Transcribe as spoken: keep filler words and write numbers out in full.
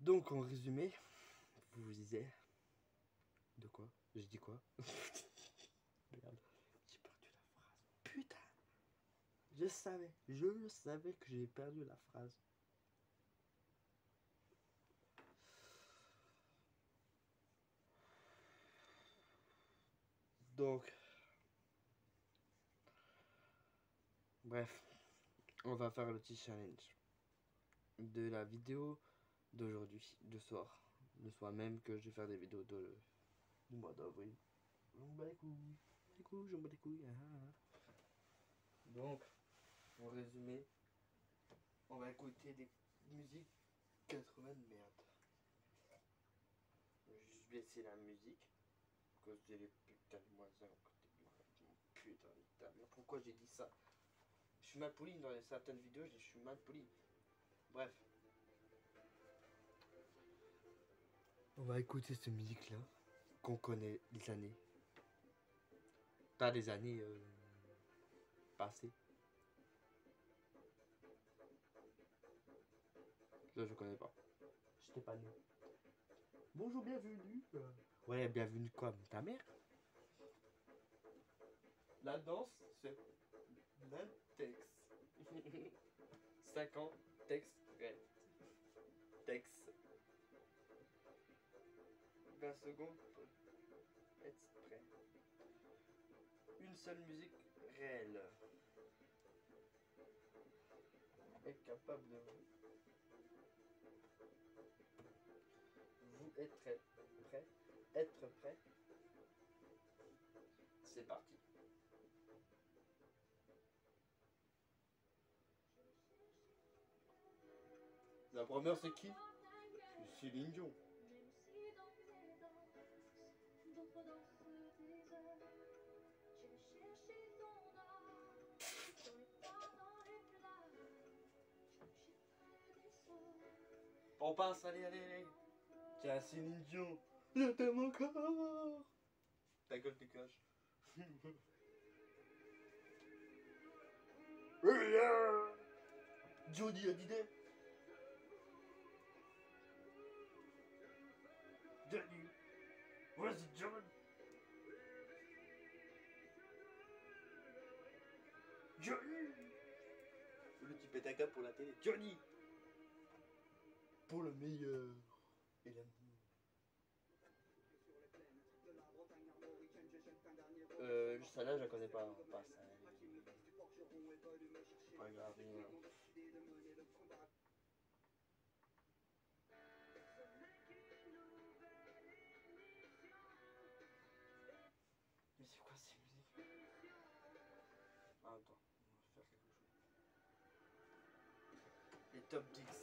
Donc en résumé, vous vous disiez... De quoi? J'ai dit quoi? Merde, j'ai perdu la phrase. Putain! Je savais, je savais que j'ai perdu la phrase. Donc... Bref, on va faire le petit challenge de la vidéo d'aujourd'hui, de soir. Le soir même que je vais faire des vidéos de, du mois d'avril. Je m'en bats les couilles, les couilles, je m'en bats les couilles. Ah, ah. Donc, en résumé, on va écouter des musiques quatre-vingts de merde. Je vais juste baisser la musique, à cause des putains de voisins à côté de moi. Putain de ta mère, pourquoi j'ai dit ça? Je suis mal poli dans certaines vidéos, je dis je suis mal poli. Bref. On va écouter cette musique-là, qu'on connaît des années. Pas des années euh, passées. Là, je connais pas. J'étais pas né. Bonjour, bienvenue. Ouais, bienvenue quoi, ta mère? La danse, c'est l'index. cinq ans, texte, ouais. Texte. vingt secondes pour être prêt. Une seule musique réelle est capable de vous. Vous êtes prêt. Prêt. Être prêt. C'est parti. La première c'est qui? C'est Céline Dion. On passe, allez, allez, allez. Tiens, Céline Dion. Je t'aime encore. Ta gueule te cache. Johnny Hallyday. Johnny. Vas-y, John. Johnny. Le type est un cap pour la télé. Johnny. Pour le meilleur. Et l'amour. Euh, ça là, je la connais pas. Pas ça. Pas grave. Mais c'est quoi ces musiques? Ah, attends, on va faire quelque chose. Les top dix.